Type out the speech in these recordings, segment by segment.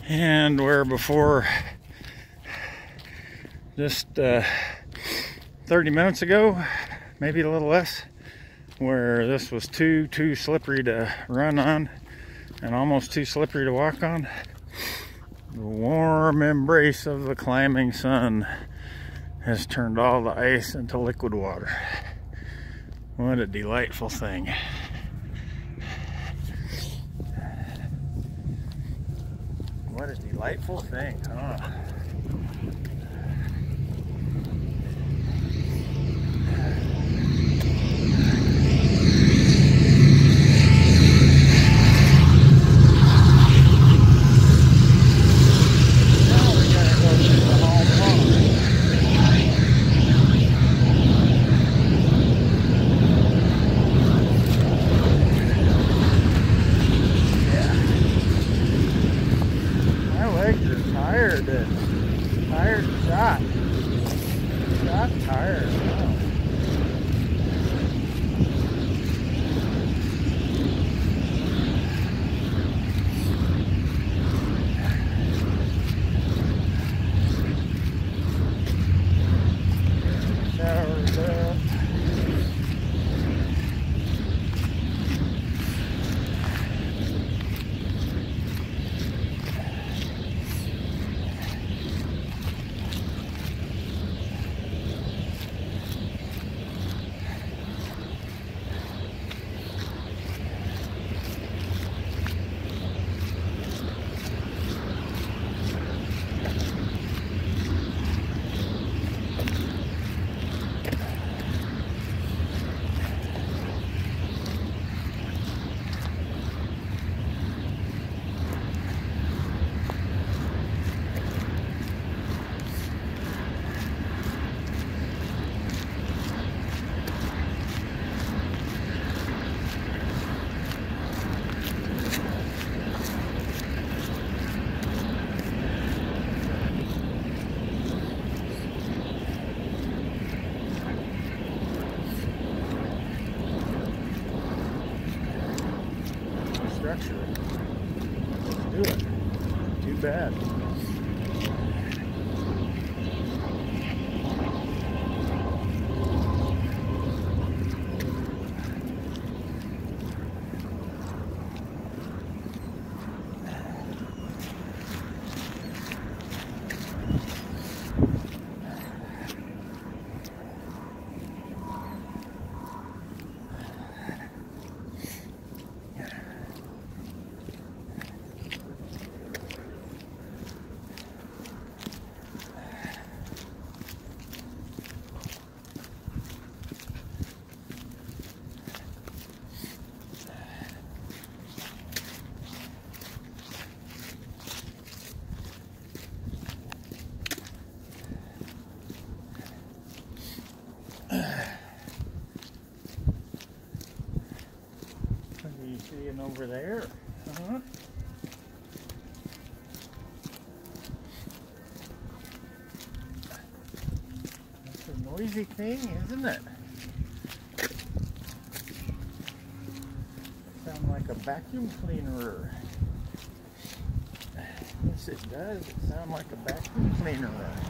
And where before, just 30 minutes ago, maybe a little less, where this was too slippery to run on and almost too slippery to walk on, the warm embrace of the climbing sun has turned all the ice into liquid water. What a delightful thing. What a delightful thing, huh? Tired shot. Shot tired. Wow. Showers up. Structure. Let's do it. Too bad. What are you seeing over there? Huh? That's a noisy thing, isn't it? Sounds like a vacuum cleaner. Yes, it does. It sounds like a vacuum cleaner.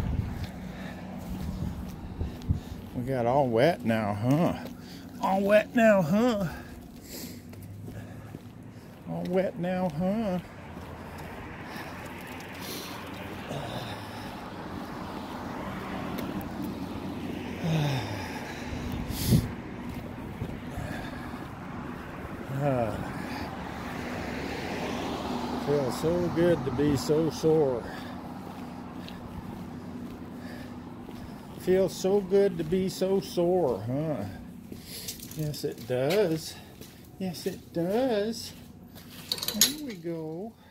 We got all wet now, huh? All wet now, huh? All wet now, huh? Feels so good to be so sore. Feels so good to be so sore, huh? Yes, it does. Yes, it does. There we go.